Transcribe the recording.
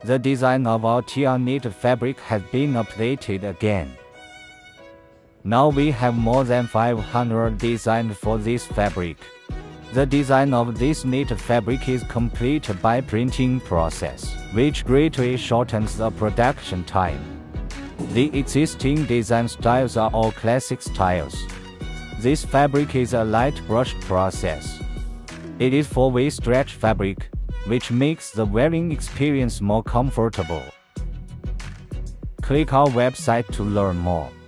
The design of our TR knit fabric has been updated again. Now we have more than 500 designs for this fabric. The design of this knit fabric is completed by printing process, which greatly shortens the production time. The existing design styles are all classic styles. This fabric is a light brush process. It is 4-way stretch fabric, which makes the wearing experience more comfortable. Click our website to learn more.